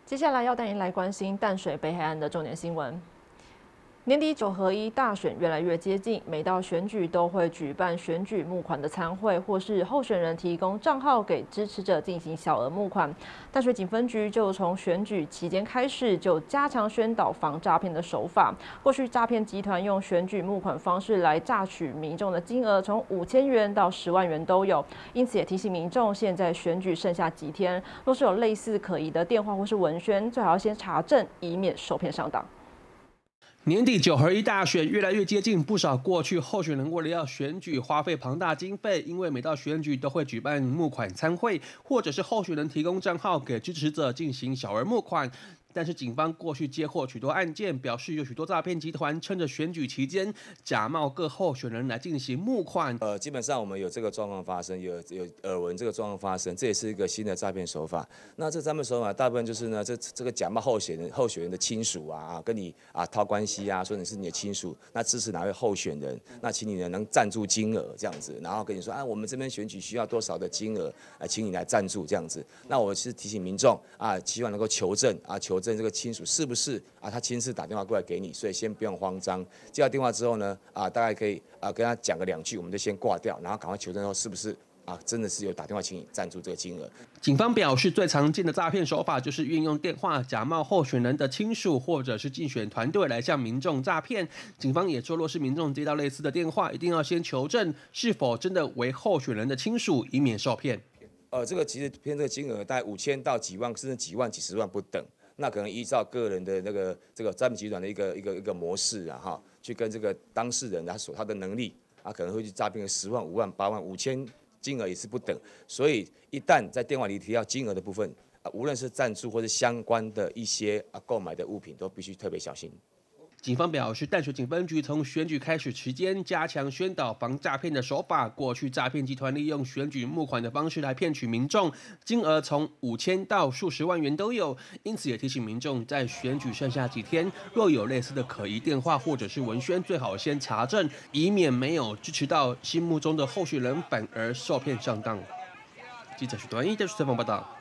接下来要带您来关心淡水北海岸的重点新闻。年底9合1大选越来越接近，每到选举都会举办选举募款的餐会，或是候选人提供账号给支持者进行小额募款。淡水警分局就从选举期间开始就加强宣导防诈骗的手法。过去诈骗集团用选举募款方式来榨取民众的金额，从5000元到10万元都有。因此也提醒民众，现在选举剩下几天，若是有类似可疑的电话或是文宣，最好要先查证，以免受骗上当。 年底9合1大选越来越接近，不少过去候选人为了要选举花费庞大经费，因为每到选举都会举办募款餐会，或者是候选人提供账号给支持者进行小额募款。但是警方过去接获许多案件，表示有许多诈骗集团趁着选举期间假冒各候选人来进行募款。 基本上我们有这个状况发生，有耳闻这个状况发生，这也是一个新的诈骗手法。那这诈骗手法大部分就是呢，这个假冒候选人的亲属啊，跟你套关系啊，说你是你的亲属，那支持哪位候选人，那请你呢能赞助金额这样子，然后跟你说我们这边选举需要多少的金额，请你来赞助这样子。那我是提醒民众希望能够求证这个亲属是不是他亲自打电话过来给你，所以先不用慌张。接到电话之后呢，大概可以跟他讲个2句，我们就先挂掉，然后赶快求证说是不是真的是有打电话请你赞助这个金额。 警方表示，最常见的诈骗手法就是运用电话假冒候选人的亲属或者是竞选团队来向民众诈骗。警方也说，若是民众接到类似的电话，一定要先求证是否真的为候选人的亲属，以免受骗。 这个其实骗这个金额大概5000到几万，甚至几万、几十万不等。那可能依照个人的这个诈骗集团的一个模式去跟这个当事人他的能力可能会去诈骗个10万、5万、8万、5000，金额也是不等。所以一旦在电话里提到金额的部分无论是赞助或是相关的一些购买的物品，都必须特别小心。 警方表示，淡水警分局从选举开始期间加强宣导防诈骗的手法。过去诈骗集团利用选举募款的方式来骗取民众，金额从5000到数十万元都有。因此也提醒民众，在选举剩下几天，若有类似的可疑电话或者是文宣，最好先查证，以免没有支持到心目中的候选人，反而受骗上当。记者许端一在采访报道。